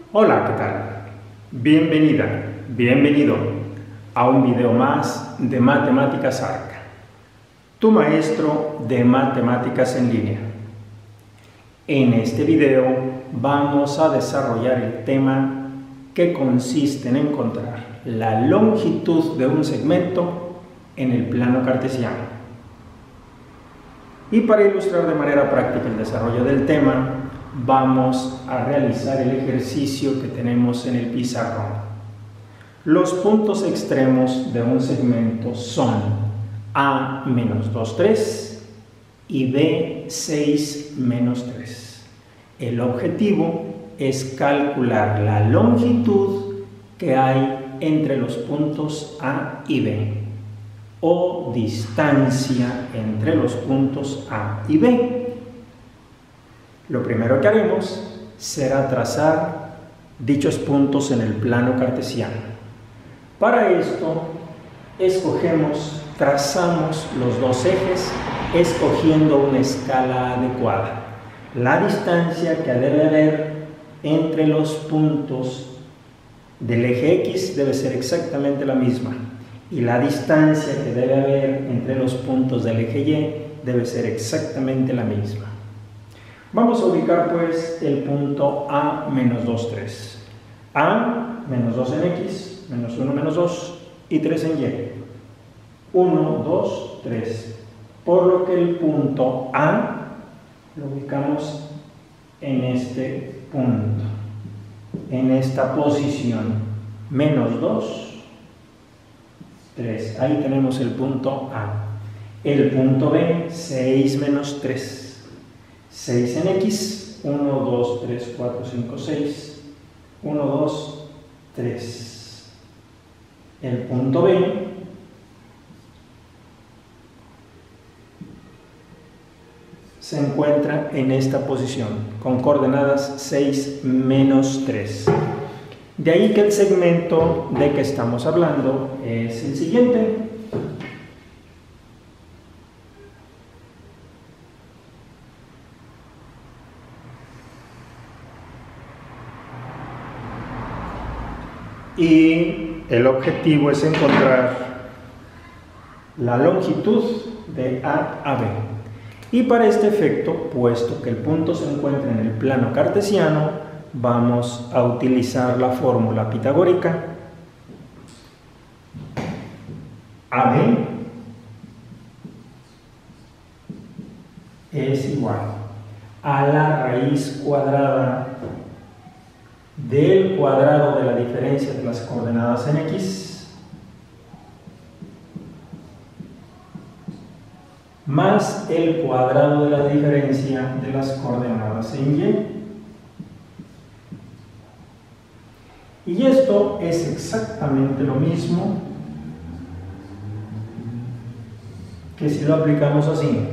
Hola, ¿qué tal? Bienvenida, bienvenido a un video más de Matemáticas ARC, tu maestro de matemáticas en línea. En este video vamos a desarrollar el tema que consiste en encontrar la longitud de un segmento en el plano cartesiano. Y para ilustrar de manera práctica el desarrollo del tema, vamos a realizar el ejercicio que tenemos en el pizarrón. Los puntos extremos de un segmento son A menos 2, 3 y B 6 menos 3. El objetivo es calcular la longitud que hay entre los puntos A y B, o distancia entre los puntos A y B. Lo primero que haremos será trazar dichos puntos en el plano cartesiano. Para esto, trazamos los dos ejes escogiendo una escala adecuada. La distancia que debe haber entre los puntos del eje X debe ser exactamente la misma, y la distancia que debe haber entre los puntos del eje Y debe ser exactamente la misma. Vamos a ubicar pues el punto A menos 2, 3. A menos 2 en X, menos 1, menos 2 y 3 en Y. 1, 2, 3. Por lo que el punto A lo ubicamos en este punto, en esta posición. Menos 2, 3. Ahí tenemos el punto A. El punto B, 6 menos 3. 6 en X, 1, 2, 3, 4, 5, 6, 1, 2, 3. El punto B se encuentra en esta posición, con coordenadas 6 menos 3. De ahí que el segmento de que estamos hablando es el siguiente. Y el objetivo es encontrar la longitud de A a B. Y para este efecto, puesto que el punto se encuentra en el plano cartesiano, vamos a utilizar la fórmula pitagórica. AB es igual a la raíz cuadrada del cuadrado de la diferencia de las coordenadas en X más el cuadrado de la diferencia de las coordenadas en Y. Y esto es exactamente lo mismo que si lo aplicamos así.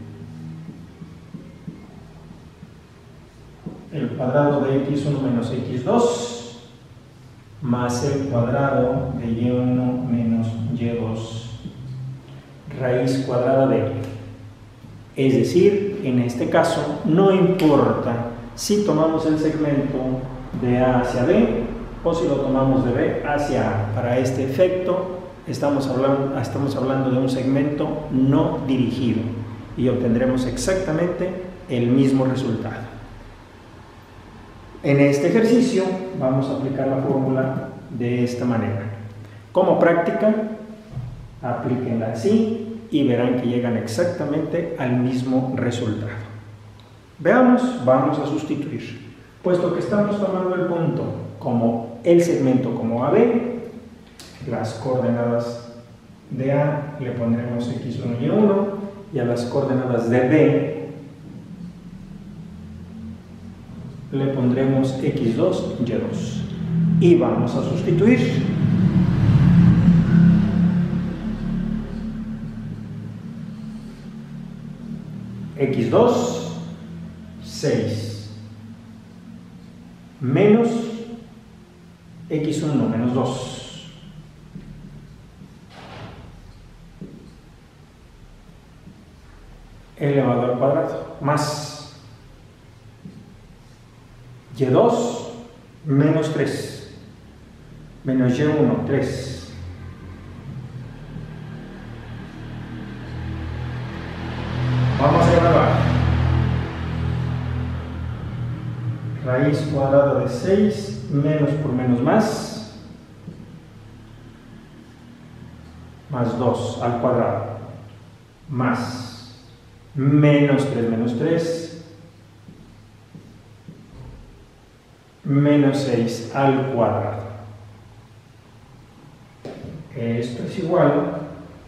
El cuadrado de x1 menos x2 más el cuadrado de y1 menos y2 raíz cuadrada de y. Es decir, en este caso no importa si tomamos el segmento de A hacia B o si lo tomamos de B hacia A. Para este efecto estamos hablando de un segmento no dirigido y obtendremos exactamente el mismo resultado. En este ejercicio vamos a aplicar la fórmula de esta manera. Como práctica, aplíquenla así y verán que llegan exactamente al mismo resultado. Veamos, vamos a sustituir. Puesto que estamos tomando el punto como el segmento como AB, las coordenadas de A le pondremos x1 y y1 y a las coordenadas de B le pondremos x2 y 2 y vamos a sustituir. x2 6 menos x1 menos 2 elevado al cuadrado más y2 menos 3, menos y1, 3. Vamos a evaluar. Raíz cuadrada de 6, menos por menos más 2 al cuadrado, más menos 3, menos 6 al cuadrado. Esto es igual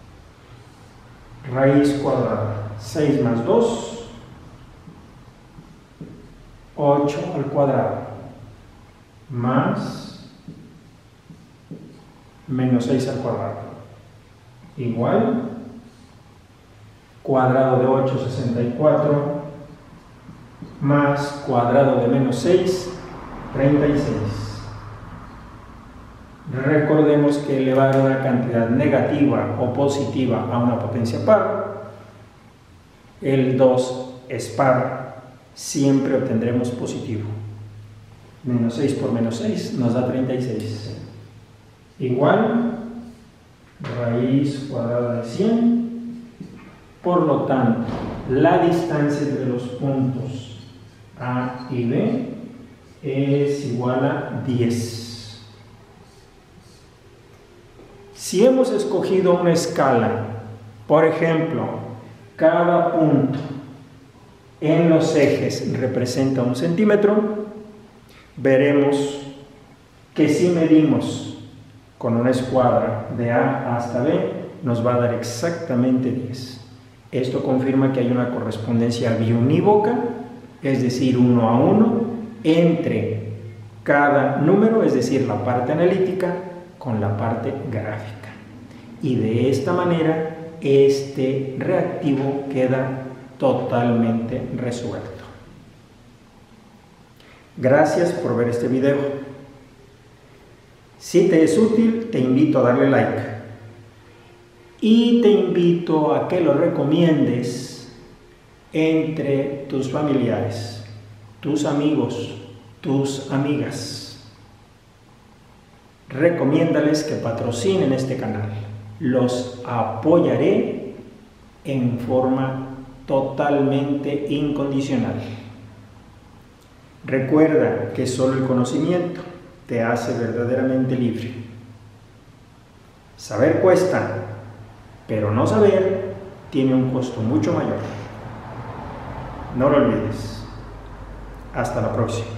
raíz cuadrada 6 más 2, 8 al cuadrado, más menos 6 al cuadrado, igual cuadrado de 8, 64, más cuadrado de menos 6, 36. Recordemos que elevar una cantidad negativa o positiva a una potencia par, el 2 es par, siempre obtendremos positivo. Menos 6 por menos 6 nos da 36. Igual raíz cuadrada de 100. Por lo tanto, la distancia entre los puntos A y B es igual a 10. Si hemos escogido una escala, por ejemplo, cada punto en los ejes representa 1 centímetro, veremos que si medimos con una escuadra de A hasta B, nos va a dar exactamente 10. Esto confirma que hay una correspondencia biunívoca, es decir, 1 a 1, entre cada número, es decir, la parte analítica, con la parte gráfica. Y de esta manera, este reactivo queda totalmente resuelto. Gracias por ver este video. Si te es útil, te invito a darle like. Y te invito a que lo recomiendes entre tus familiares, tus amigos, tus amigas. Recomiéndales que patrocinen este canal. Los apoyaré en forma totalmente incondicional. Recuerda que solo el conocimiento te hace verdaderamente libre. Saber cuesta, pero no saber tiene un costo mucho mayor. No lo olvides. Hasta la próxima.